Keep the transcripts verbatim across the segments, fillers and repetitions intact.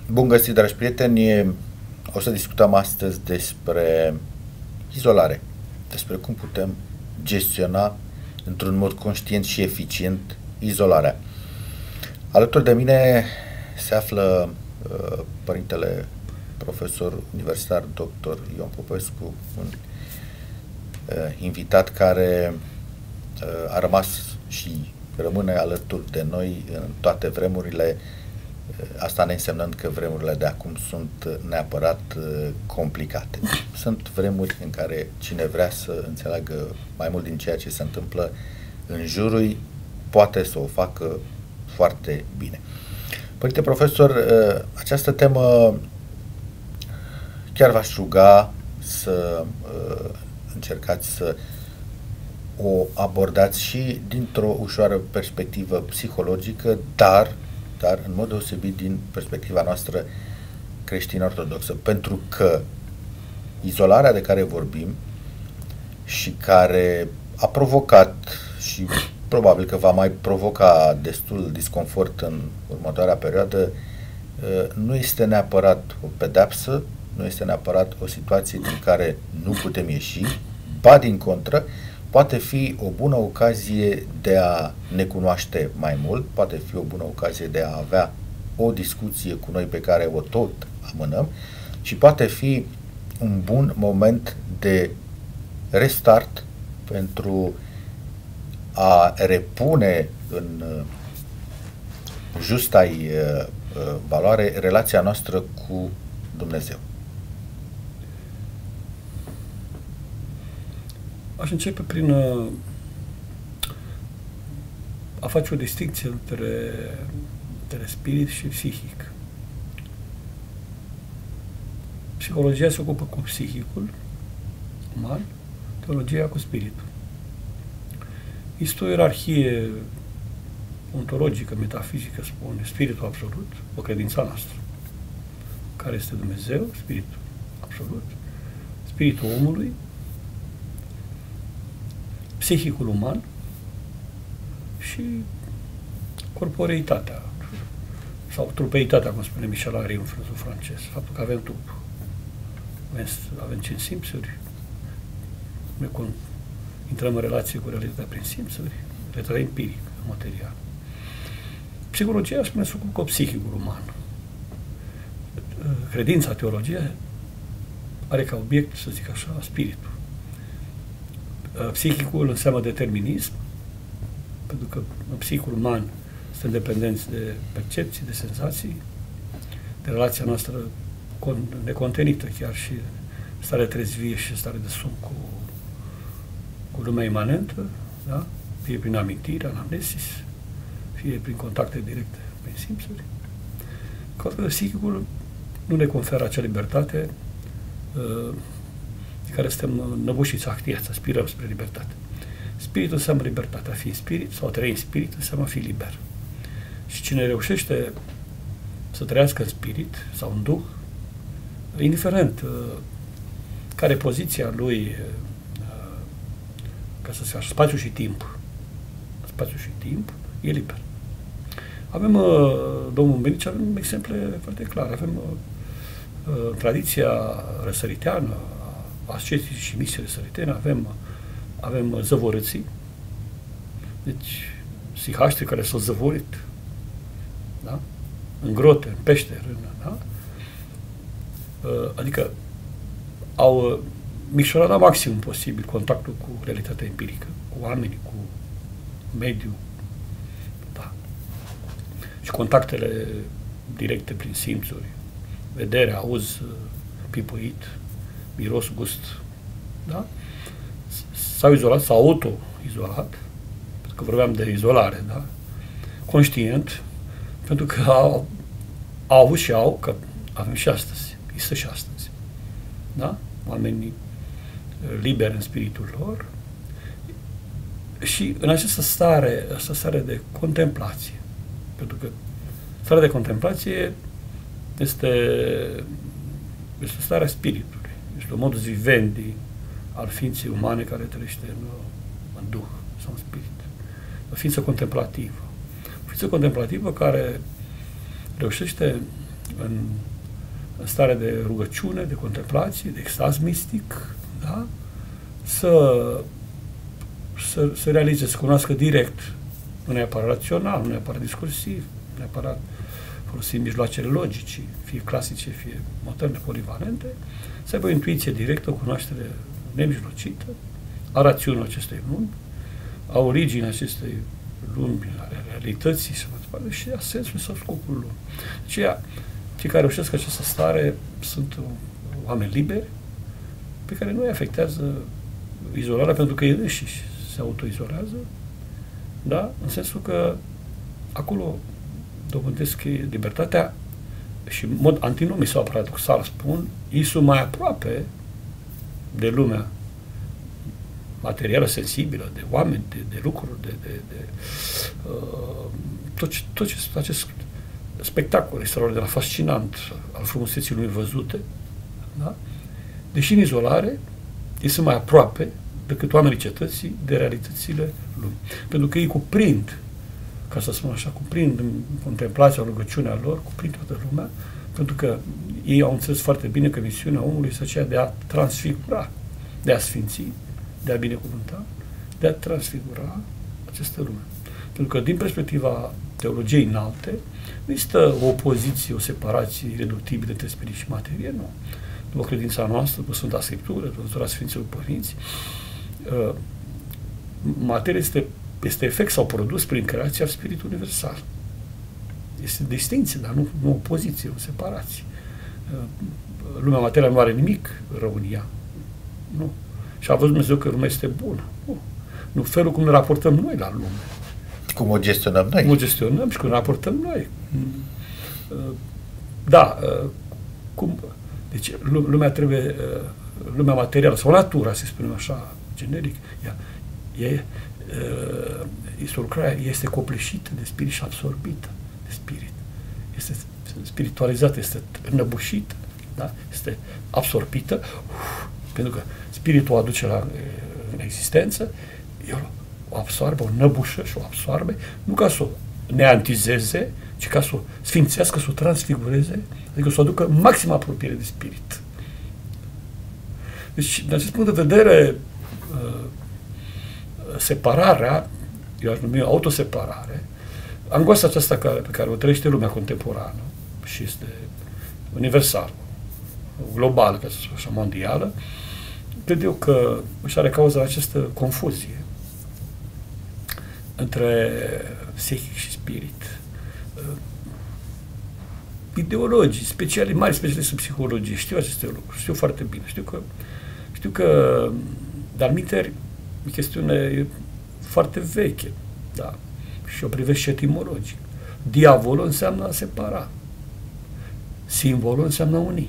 Bun găsit, dragi prieteni! O să discutăm astăzi despre izolare, despre cum putem gestiona într-un mod conștient și eficient izolarea. Alături de mine se află uh, părintele profesor universitar doctor Ion Popescu, un uh, invitat care uh, a rămas și rămâne alături de noi în toate vremurile. Asta ne însemnând că vremurile de acum sunt neapărat complicate. Sunt vremuri în care cine vrea să înțeleagă mai mult din ceea ce se întâmplă în jurul, poate să o facă foarte bine. Părinte profesor, această temă chiar v-aș ruga să încercați să o abordați și dintr-o ușoară perspectivă psihologică, dar dar în mod deosebit din perspectiva noastră creștin-ortodoxă, pentru că izolarea de care vorbim și care a provocat și probabil că va mai provoca destul disconfort în următoarea perioadă, nu este neapărat o pedeapsă, nu este neapărat o situație din care nu putem ieși, ba din contră, poate fi o bună ocazie de a ne cunoaște mai mult, poate fi o bună ocazie de a avea o discuție cu noi pe care o tot amânăm și poate fi un bun moment de restart pentru a repune în justa-i valoare relația noastră cu Dumnezeu. Aș începe prin a, a face o distinție între, între spirit și psihic. Psihologia se ocupă cu psihicul uman, teologia cu spiritul. Este o ierarhie ontologică, metafizică, spune spiritul absolut, o credință noastră, care este Dumnezeu, spiritul absolut, spiritul omului, psihicul uman și corporeitatea sau trupeitatea, cum spune Michel Henry, un filozof francez. Faptul că avem trup, avem, avem cinci simțuri, ne intrăm în relație cu realitatea prin simțuri, realitatea empirică, materială. Psihologia spune să ocupă cu psihicul uman. Credința, teologia are ca obiect, să zic așa, spiritul. Psihicul înseamnă determinism, pentru că în psihicul uman suntem dependenți de percepții, de senzații, de relația noastră necontenită, chiar și stare trezvie și stare de somn cu, cu lumea imanentă, da? Fie prin amintire, anamnesis, fie prin contacte directe prin simțuri. Că psihicul nu ne conferă acea libertate uh, care suntem năbușiți, actiați, aspirăm spre libertate. Spiritul înseamnă libertate. A fi în spirit sau a trăi în spirit înseamnă a fi liber. Și cine reușește să trăiască în spirit sau în duh, indiferent uh, care e poziția lui, uh, ca să se așa, spațiu și timp, spațiu și timp, e liber. Avem, uh, domnul Benici, avem exemple foarte clare. Avem uh, uh, tradiția răsăriteană, asceții și misii răsăritene, avem, avem zăvorâții, deci sihaștri care s-au zăvorit, da? În grote, în peșteri, în, da? Adică au micșorat la maximum posibil contactul cu realitatea empirică, cu oamenii, cu mediul, da? Și contactele directe prin simțuri, vedere, auz, pipuit, miros, gust, da? S-au izolat, s-au auto-izolat, pentru că vorbeam de izolare, da? Conștient, pentru că au, au avut și au, că avem și astăzi, există și astăzi, da? Oamenii liberi în spiritul lor și în această stare, această stare de contemplație, pentru că starea de contemplație este, este starea spiritului. Este un modus vivendi al ființei umane care trăiește în, în duh sau în spirit. O ființă contemplativă. O ființă contemplativă care reușește în, în stare de rugăciune, de contemplație, de extaz mistic, da? Să, să, să realize, să cunoască direct, nu neapărat rațional, nu neapărat discursiv, nu neapărat folosind mijloacele logice, fie clasice, fie moderne, polivalente, să aibă o intuiție directă, o cunoaștere nemijlocită a rațiunii acestei lumi, a originii acestei lumi, a realității și mai departe, și a sensului sau scopului lumii. Deci, cei care reușesc această stare sunt oameni liberi, pe care nu îi afectează izolarea, pentru că ei înșiși se autoizolează, da? În sensul că acolo dobândesc libertatea și în mod antinomic sau paradoxal spun, ei sunt mai aproape de lumea materială, sensibilă, de oameni, de, de lucruri, de, de, de uh, tot, ce, tot ce, acest spectacol extraordinar, fascinant al frumuseții lui văzute, da? Deși în izolare, ei sunt mai aproape decât oamenii cetății de realitățile lumii. Pentru că ei cuprind, ca să spun așa, cuprind în contemplația, rugăciunea lor, cuprind toată lumea, pentru că ei au înțeles foarte bine că misiunea omului este aceea de a transfigura, de a sfinți, de a binecuvânta, de a transfigura această lume. Pentru că din perspectiva teologiei înalte, nu există o opoziție, o separație ireductibilă între spirit și materie, nu. După credința noastră, după Sfânta Scriptură, după Sfinților Părinți, materia este, este efect sau produs prin creația Spiritului Universal. Este distinție, dar nu, nu opoziție, nu separație. Lumea materială nu are nimic rău în ea. Nu. Și a văzut Dumnezeu că lumea este bună. Nu. Nu felul cum ne raportăm noi la lume. Cum o gestionăm noi. Cum o gestionăm și cum ne raportăm noi. Da, cum... Deci lumea trebuie, lumea materială sau natura, să spunem așa, generic, ea, e, este, lucrarea, este copleșită de spirit și absorbită de spirit. Este spiritualizată, este înăbușită, da? Este absorbită, uf, pentru că spiritul o aduce la, în existență, el o absorbe, o înăbușă și o absorbe, nu ca să o neantizeze, ci ca să o sfințească, să o transfigureze, adică să o aducă maximă apropiere de spirit. Deci, din acest punct de vedere, separarea, eu aș numi autoseparare, angoasa aceasta care, pe care o trăiește lumea contemporană și este universală, globală, ca să spun așa, mondială, cred eu că își are cauza această confuzie între psihic și spirit. Ideologii, speciali, mari specialiști în psihologie, știu aceste lucruri, știu foarte bine, știu că, știu că, dar minteri, e chestiune foarte veche, da, și o privesc și etimologic. Diavolul înseamnă a separa, simbolul înseamnă a uni.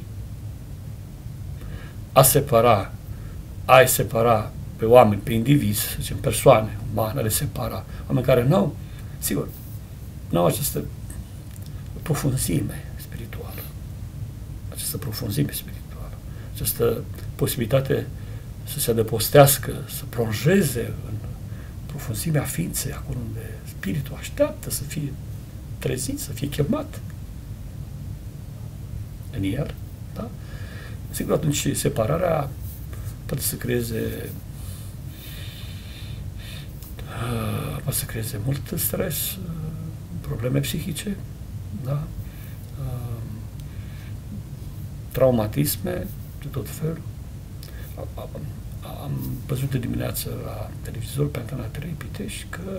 A separa, a separa pe oameni, pe indivizi, să zicem, persoane umane, le separa, oameni care nu au, sigur, nu au această profunzime spirituală, această profunzime spirituală, această posibilitate să se adăpostească, să plonjeze în profunzimea ființei, acolo unde spiritul așteaptă să fie trezit, să fie chemat în el, da? Sigur, atunci separarea poate să creeze uh, poate să creeze mult stres, uh, probleme psihice, da? Uh, traumatisme de tot felul. Am, am văzut de dimineață la televizor pe Antena trei Pitești că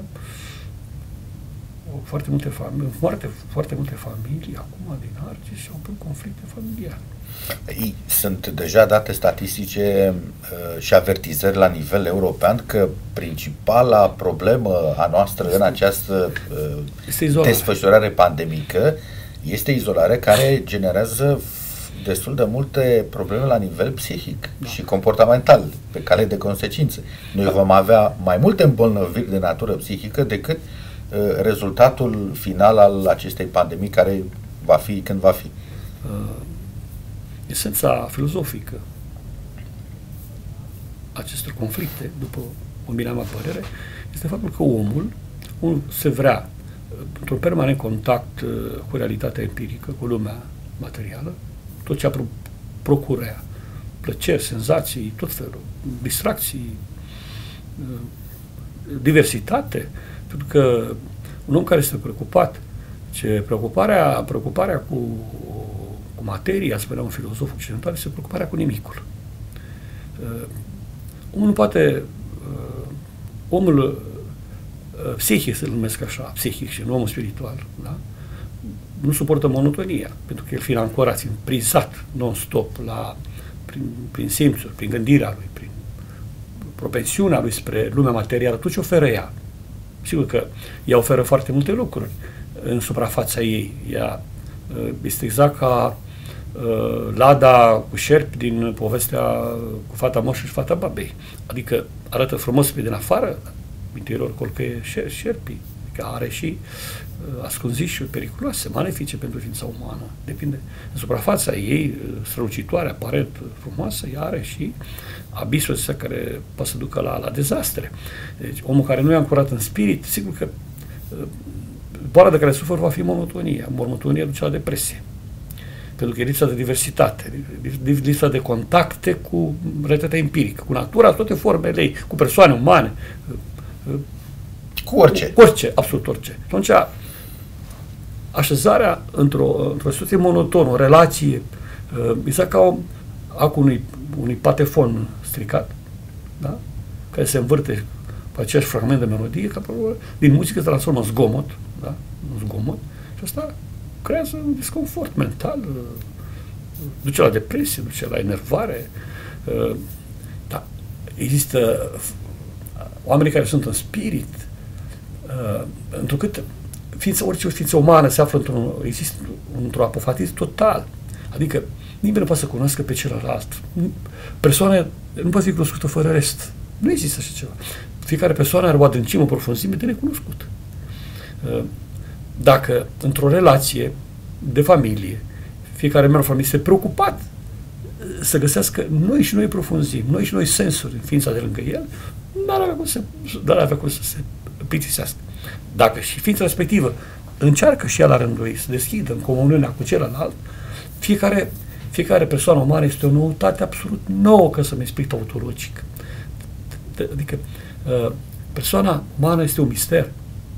foarte multe familii, foarte, foarte multe familii acum din Argeș au avut conflicte familiale. Sunt deja date statistice uh, și avertizări la nivel european că principala problemă a noastră în această uh, desfășurare pandemică este izolarea, care generează destul de multe probleme la nivel psihic, da, și comportamental, pe cale de consecințe. Noi da. vom avea mai multe îmbolnăviri de natură psihică decât uh, rezultatul final al acestei pandemii, care va fi când va fi. Uh, esența filozofică acestor conflicte, după o mea părere, este faptul că omul, omul se vrea într-un permanent contact uh, cu realitatea empirică, cu lumea materială, tot ce a pro procură ea, plăceri, senzații, tot felul, distracții, diversitate, pentru că un om care este preocupat, ce preocuparea, preocuparea cu, cu materia, spunea un filozof occidental, este preocuparea cu nimicul. Uh, omul nu poate, uh, omul uh, psihic, să-l numesc așa, psihic și nu omul spiritual, da? Nu suportă monotonia, pentru că el fiind ancorat, fiind prizat non-stop la, prin, prin simțuri, prin gândirea lui, prin propensiunea lui spre lumea materială, tot ce oferă ea. Sigur că ea oferă foarte multe lucruri în suprafața ei. Ea este exact ca uh, lada cu șerpi din povestea cu fata moșului și fata babei. Adică arată frumos pe din afară, în interior colcăie șer, șerpii, adică are și uh, ascunzișuri periculoase, malefice pentru ființa umană. Depinde. În suprafața ei, strălucitoare, aparent frumoasă, ea are și abisul ăsta care poate să ducă la, la dezastre. Deci, omul care nu e ancorat în spirit, sigur că uh, boala de care suferă va fi monotonia. Monotonia duce la depresie. Pentru că e lipsa de diversitate, lipsa de contacte cu realitatea empirică, cu natura, toate formele ei, cu persoane umane. Cu orice. Cu orice, absolut orice. Atunci, așezarea într-o într-o situație monotonă, o relație, exact ca o, acum unui, unui patefon stricat, da? Care se învârte pe același fragment de melodie, ca din muzică se transformă în zgomot, da? În zgomot, și asta creează un disconfort mental, duce la depresie, duce la enervare. Da, există oamenii care sunt în spirit, întrucât ființă, orice ființă umană se află într-un, există într-un apofatism total. Adică nimeni nu poate să cunoască pe celălalt. Persoana nu poate fi cunoscută fără rest. Nu există așa ceva. Fiecare persoană are o adâncime, o profunzime de necunoscut. Dacă într-o relație de familie, fiecare membru familie este preocupat să găsească noi și noi profunzimi, noi și noi sensuri în ființa de lângă el, n-ar avea cum să, n-ar avea cum să se plictisească. Dacă și ființa respectivă încearcă și ea la rândul ei să deschidă în comuniunea cu celălalt, fiecare, fiecare persoană umană este o noutate absolut nouă, ca să-mi explic tautologic. Adică persoana umană este un mister.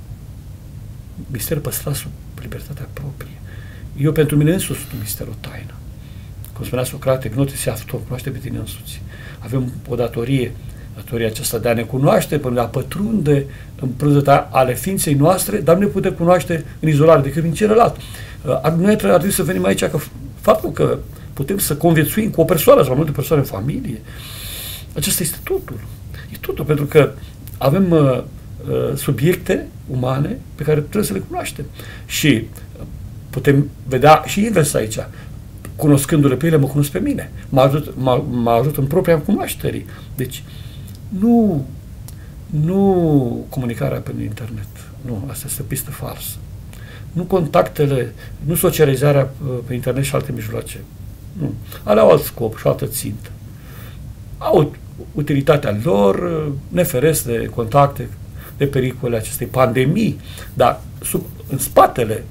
Mister păstrat sub libertatea proprie. Eu, pentru mine însuși, sunt un mister, o taină. Cum spunea Socrate, gnotis afton, cunoaște pe tine însuți. Avem o datorie, datoria aceasta de a ne cunoaște, până de a pătrunde în prânzăta ale ființei noastre, dar nu ne putem cunoaște în izolare decât din celălalt. Noi ar trebui să venim aici că faptul că putem să conviețuim cu o persoană sau mai multe persoane în familie, acesta este totul. E totul, pentru că avem uh, subiecte umane pe care trebuie să le cunoaștem. Și putem vedea și invers aici. Cunoscându-le pe ele, mă cunosc pe mine. Mă ajut, mă, mă ajut în propria cunoaștere. Deci, nu, nu comunicarea pe internet. Nu, asta este o pistă falsă. Nu contactele, nu socializarea pe internet și alte mijloace. Nu. Ale au alt scop și o altă țintă. Au utilitatea lor, ne feresc de contacte, de pericole acestei pandemii, dar sub, în spatele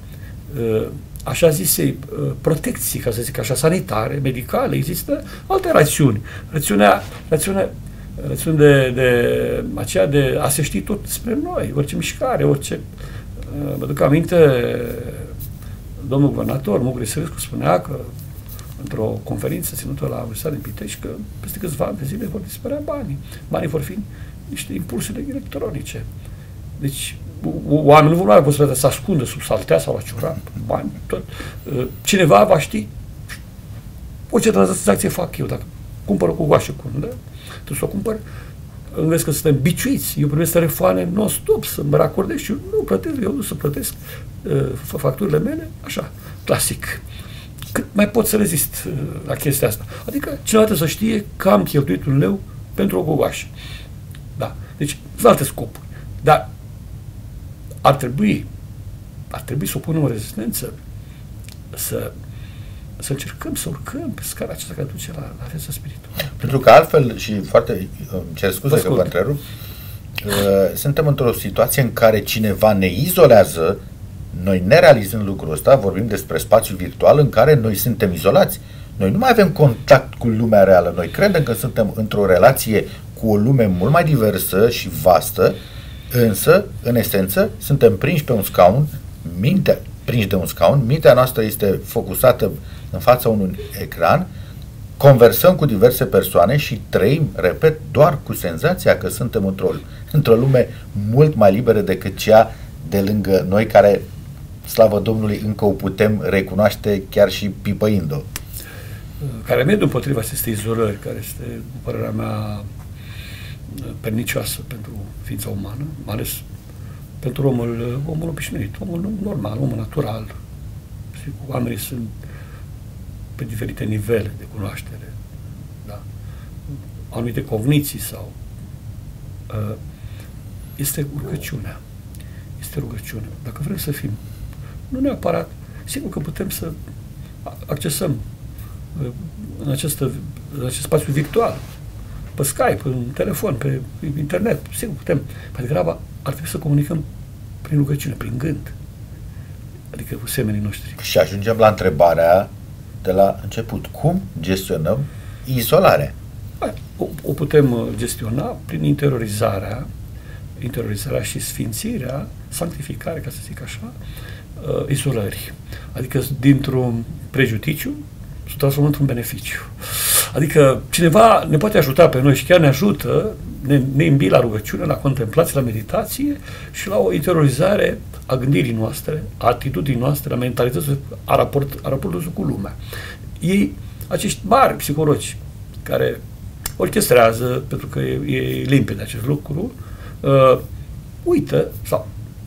așa zisei protecții, ca să zic așa, sanitare, medicale, există alte rațiuni. Rațiunea, rațiunea, rațiune de, de aceea de a se ști tot despre noi, orice mișcare, orice... Mă duc aminte, domnul guvernator, Mugri Sărescu, spunea că într-o conferință ținută la Universitatea din Pitești, că peste câțiva ani de zile vor dispărea banii. Banii vor fi niște impulsuri electronice. Deci, oamenii nu vor mai posibilitatea să ascundă sub saltea sau la ciurat bani, tot. Cineva va ști orice tranzacție fac eu, dacă cumpăr cu goașă cundă, trebuie să o cumpăr, vezi că suntem biciuiți, eu primesc telefoane non-stop să mă racordez și eu nu plătesc, eu nu să plătesc uh, facturile mele, așa, clasic. Cât mai pot să rezist uh, la chestia asta? Adică cineva trebuie să știe că am cheltuit un leu pentru o gogoașă. Da. Deci, sunt alte scopuri. Dar ar trebui, ar trebui să opunem o rezistență, să, să încercăm să urcăm pe scara aceasta care duce la, la viața spirituală. Pentru că altfel, și foarte, cer scuze că vă întrerup, uh, suntem într-o situație în care cineva ne izolează Noi, nerealizând lucrul ăsta, vorbim despre spațiu virtual în care noi suntem izolați. Noi nu mai avem contact cu lumea reală. Noi credem că suntem într-o relație cu o lume mult mai diversă și vastă, însă, în esență, suntem prinși pe un scaun, mintea, prinși de un scaun, mintea noastră este focusată în fața unui ecran, conversăm cu diverse persoane și trăim, repet, doar cu senzația că suntem într-o, într-o lume mult mai liberă decât cea de lângă noi, care, slavă Domnului, încă o putem recunoaște chiar și pipăind-o. Ca remediu împotriva acestei izolări, care este, după părerea mea, pernicioasă pentru ființa umană, mai ales pentru omul, omul obișnuit, omul normal, omul natural. Oamenii sunt pe diferite nivele de cunoaștere, da? Anumite cogniții sau... Uh, este rugăciunea. Este rugăciunea. Dacă vrem să fim, nu neapărat, sigur că putem să accesăm uh, în, această, în acest spațiu virtual, pe Skype, în telefon, pe internet, sigur putem. Mai degrabă ar trebui să comunicăm prin rugăciune, prin gând. Adică cu semenii noștri. Și ajungem la întrebarea de la început. Cum gestionăm izolarea? O, o putem gestiona prin interiorizarea, interiorizarea și sfințirea, sanctificarea, ca să zic așa, uh, izolării. Adică dintr-un prejudiciu să transformăm într-un beneficiu. Adică cineva ne poate ajuta pe noi și chiar ne ajută, ne, ne imbi la rugăciune, la contemplație, la meditație și la o interiorizare a gândirii noastre, a atitudinii noastre, a mentalității, a, raport, a raportului cu lumea. Ei, acești mari psihologi care orchestrează, pentru că e, e limpede acest lucru, uh, uită sau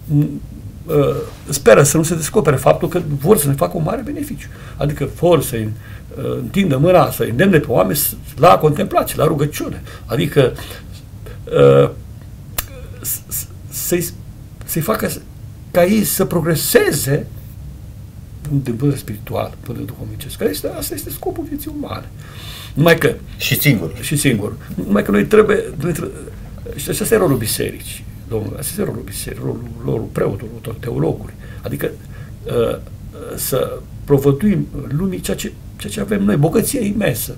uh, speră să nu se descopere faptul că vor să ne facă un mare beneficiu. Adică vor să uh, întindă mâna, să îndemne pe oameni la contemplație, la rugăciune. Adică uh, să-i, să-i facă ca ei să progreseze din punct de vedere spiritual, din punct de vedere duhovnicesc. Este, asta este scopul vieții umane. Numai că... Și singur. Și singur. Numai că noi trebuie... Noi trebuie și acesta e rolul bisericii, domnule. Acesta e rolul bisericii, rolul, rolul preotului, teologului. Adică uh, să provăduim lumii ceea ce, ceea ce avem noi, bogăția imensă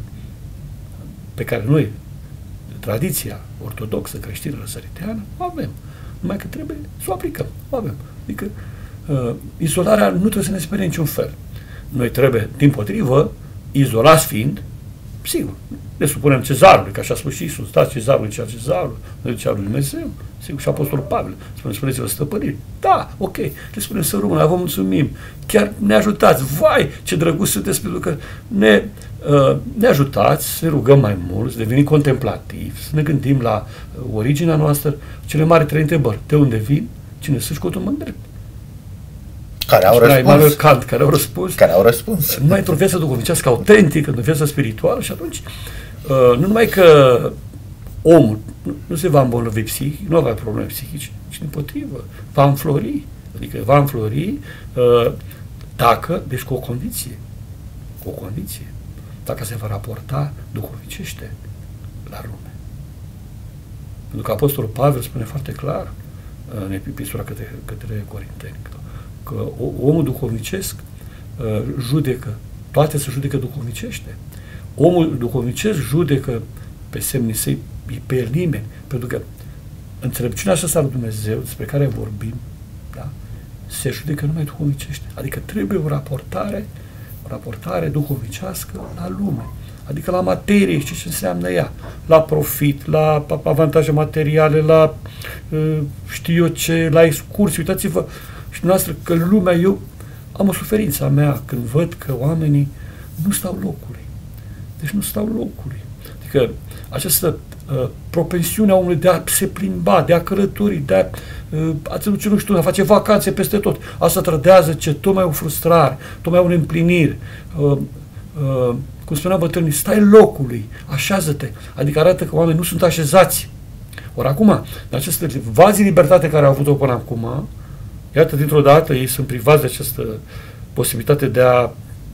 pe care noi, tradiția ortodoxă, creștină, răsăriteană, o avem. Numai că trebuie să o aplicăm. O avem. Adică uh, izolarea nu trebuie să ne sperie niciun fel. Noi trebuie, dimpotrivă, izolați fiind, sigur, ne supunem cezarului, că așa a spus și Iisus, dați cezarului cea cezarului, noi cea lui Dumnezeu, sigur, și Apostolul Pavel, spune, spuneți-vă stăpânire. Da, ok, le spunem să rămână, vă mulțumim, chiar ne ajutați, vai, ce drăguț sunteți, pentru că ne, uh, ne ajutați să ne rugăm mai mult, să devenim contemplativi, să ne gândim la uh, originea noastră, cele mari trei întrebări, de unde vin, cine să-și cotumă în drept. Care au răspuns. Kant, care au răspuns. Care au răspuns. Numai într-o viață duhovnicească autentică, într-o viață spirituală și atunci uh, nu numai că omul nu, nu se va îmbolnăvi psihic, nu va avea probleme psihice, ci dimpotrivă, va înflori. Adică va înflori uh, dacă, deci cu o condiție, cu o condiție, dacă se va raporta duhovnicește la lume. Pentru că Apostolul Pavel spune foarte clar uh, în epistola către, către Corinteni, că omul duhovnicesc uh, judecă, toate se judecă duhovnicește. Omul duhovnicesc judecă pe semnii săi, pe el nimeni, pentru că înțelepciunea aceasta lui Dumnezeu, despre care vorbim, da, se judecă numai duhovnicește. Adică trebuie o raportare, o raportare duhovnicească la lume, adică la materie, știți ce înseamnă ea, la profit, la avantaje materiale, la uh, știu eu ce, la excursii. Uitați-vă și dumneavoastră că lumea, eu am o suferință a mea când văd că oamenii nu stau locului. Deci nu stau locului. Adică această uh, propensiune a omului de a se plimba, de a călători, de a, uh, a ține, nu știu, a face vacanțe peste tot. Asta trădează ce tot mai o frustrare, tot mai o neîmplinire. Uh, uh, cum spunea bătrânii, stai locului, așează-te. Adică arată că oamenii nu sunt așezați. Ori acum, în aceste vazi libertate care au avut-o până acum, iată, dintr-o dată, ei sunt privați de această posibilitate de a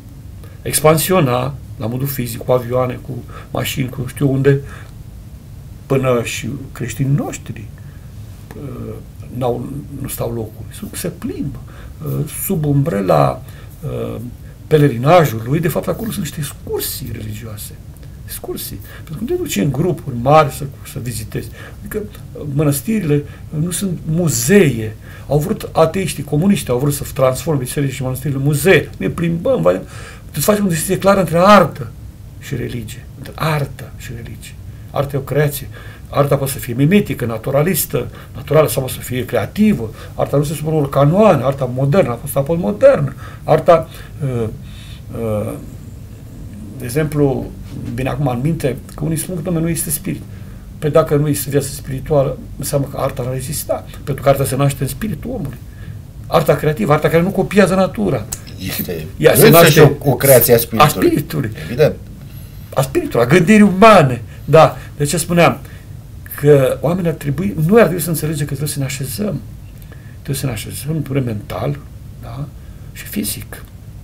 expansiona la modul fizic, cu avioane, cu mașini, cu știu unde, până și creștinii noștri, n-au, nu stau locul, se plimbă. Sub umbrela pelerinajului, de fapt acolo sunt niște excursii religioase. Excursii. Pentru că nu te duci în grupuri mari să, să vizitezi. Adică mănăstirile nu sunt muzee. Au vrut ateiștii, comuniștii, au vrut să transforme bisericile și mănăstirile în muzee. Ne plimbăm, trebuie să facem o distinție clară între artă și religie. Între artă și religie. Arta e o creație. Arta poate să fie mimetică, naturalistă, naturală sau poate să fie creativă. Arta nu se supune unor canoane, arta modernă, a fost apoi modernă. Arta, uh, uh, de exemplu, bine acum în minte, că unii spun că domnule, nu este spirit. Păi dacă nu este viață spirituală, înseamnă că arta ar rezista. Pentru că arta se naște în spiritul omului. Arta creativă, arta care nu copiază natura. Este ea se naște o, o creație a spiritului. A spiritului. Evident. A spiritului, a gândirii umane. Da, de ce spuneam? Că oamenii ar trebui, nu ar trebui să înțelege că trebuie să ne așezăm. Trebuie să ne așezăm în plan mental, da? Și fizic.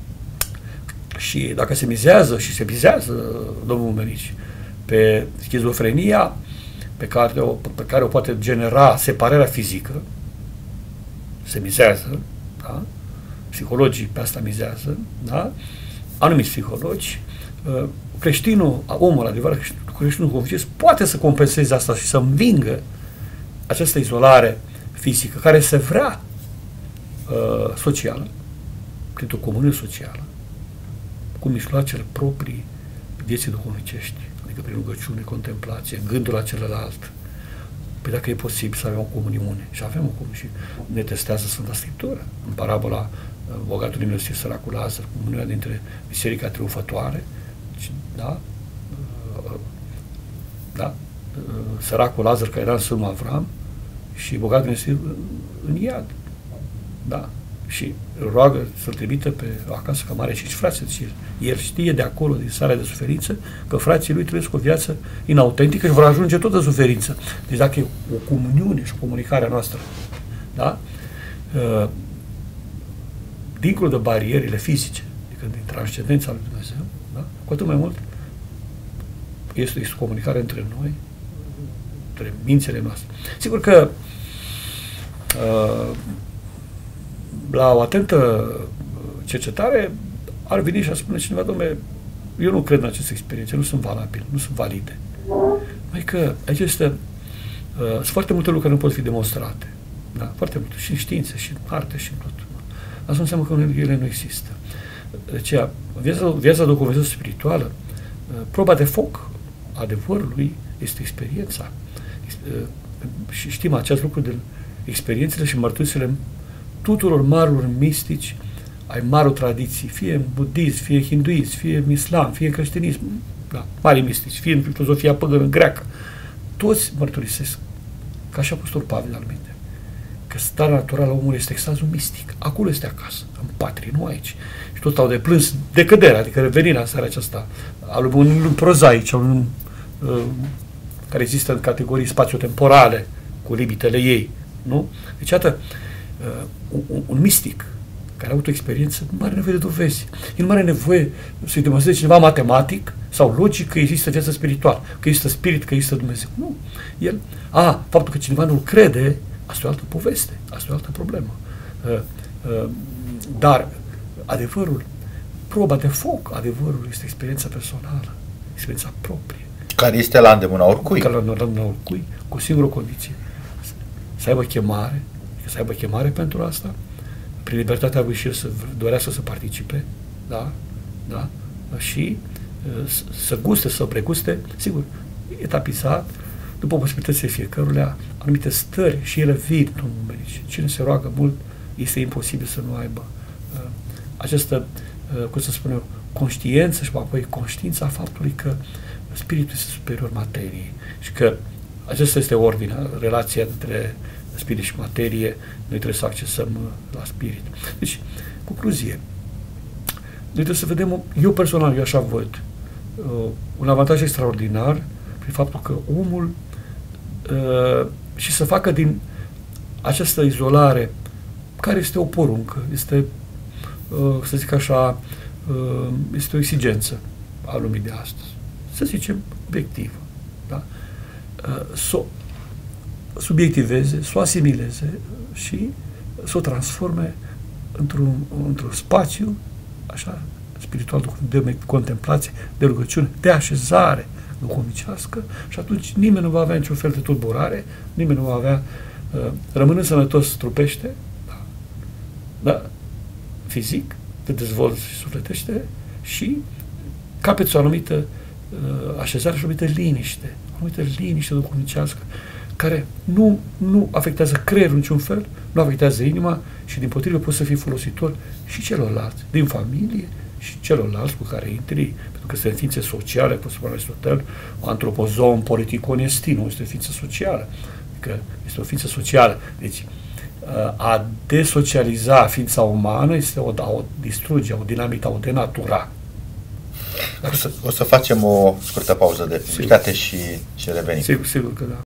Și dacă se mizează, și se mizează, domnul Menici, pe schizofrenia pe care, o, pe care o poate genera separarea fizică, se mizează, da? Psihologii pe asta mizează, da? Anumiți psihologi, creștinul, omul adevărat, creștinul convins, poate să compenseze asta și să învingă această izolare fizică care se vrea uh, socială, printr-o comuniune socială, cu mijloacele proprii vieții duhovnicești, adică prin rugăciune, contemplație, gândul la celălalt. Păi dacă e posibil să avem o comuniune, și avem o comuniune, și ne testează Sfânta Scriptură, în parabola uh, bogatului milostiv săracul Lazar, comuniunea dintre Biserica Triumfătoare, da? Uh, da? Uh, săracul Lazar care era în sânul Avram și bogatul milostiv în iad. Da? Și roagă să-l trimită pe acasă că mare și frații. El știe de acolo, din sarea de suferință, că frații lui trăiesc o viață inautentică și vor ajunge tot de suferință. Deci dacă e o comuniune și o comunicare a noastră, da? Uh, dincolo de barierele fizice, adică din transcendența lui Dumnezeu, da? Cu atât mai mult este, este o comunicare între noi, între mințile noastre. Sigur că uh, la o atentă cercetare ar veni și ar spune cineva, dom'le, eu nu cred în aceste experiențe, nu sunt valabile, nu sunt valide. Mai că aici este, uh, sunt foarte multe lucruri care nu pot fi demonstrate. Da? Foarte multe, și în științe, și în arte, și în tot. Asta nu înseamnă că ele nu există. De aceea, viața, viața documentă spirituală, uh, proba de foc adevărului este experiența. Uh, și știm acest lucru de experiențele și mărturisele tuturor marilor mistici ai marilor tradiții, fie în budism, fie în hinduism, fie în islam, fie în creștinism, da, mari mistici, fie în filozofia păgână greacă, toți mărturisesc, ca și Apostolul Pavel al minte, că starea naturală a omului este extazul mistic. Acolo este acasă, în patrie, nu aici. Și tot au de plâns decăderea, adică revenirea în seara aceasta a lui unui prozaici, a unui uh, care există în categorii spațiotemporale, cu limitele ei, nu? Deci, iată, uh, un, un mistic care a avut o experiență, nu are nevoie de dovezi. El nu are nevoie să-i demonstreze cineva matematic sau logic că există viață spirituală, că există spirit, că există Dumnezeu. Nu. El, a, faptul că cineva nu-l crede, asta e o altă poveste, asta e o altă problemă. Uh, uh, dar adevărul, proba de foc, adevărul este experiența personală, experiența proprie. Care este la îndemâna oricui. Care la îndemâna oricui, cu o singură condiție. Să aibă chemare, să aibă chemare pentru asta, prin libertatea lui și el să dorească să participe, da, da, și uh, să guste, să preguste, sigur, etapizat, după posibilitățile fiecăruia, anumite stări și ele vin, domnul Menici. Cine se roagă mult, este imposibil să nu aibă uh, această, uh, cum să spun eu, conștiință și apoi conștiința faptului că spiritul este superior materiei și că aceasta este ordinea, relația între spirit și materie, noi trebuie să accesăm la spirit. Deci, concluzie, noi trebuie să vedem, eu personal, eu așa văd, uh, un avantaj extraordinar prin faptul că omul uh, și să facă din această izolare, care este o poruncă, este, uh, să zic așa, uh, este o exigență a lumii de astăzi, să zicem, obiectivă, da? Uh, so, subiectiveze, să o asimileze și să o transforme într-un, într-un spațiu așa, spiritual, de contemplație, de rugăciune, de așezare duhovnicească, și atunci nimeni nu va avea niciun fel de tulburare, nimeni nu va avea, uh, rămânând sănătos trupește, da, da, fizic, te dezvolți și sufletește și capeți o anumită uh, așezare și o anumită liniște, o anumită liniște duhovnicească, care nu, nu afectează creierul în niciun fel, nu afectează inima și, din potrivă, poți să fii folositor și celorlalți, din familie și celorlalți cu care intri, pentru că sunt ființe sociale, cum spune Aristotel, antropozon, politikon, este, nu este o ființă socială, adică este o ființă socială. Deci, a desocializa ființa umană este o, a o distruge, a o dinamită, a o denatura. O să, o să facem o scurtă pauză de publicitate și, și revenim. Sigur, sigur că da.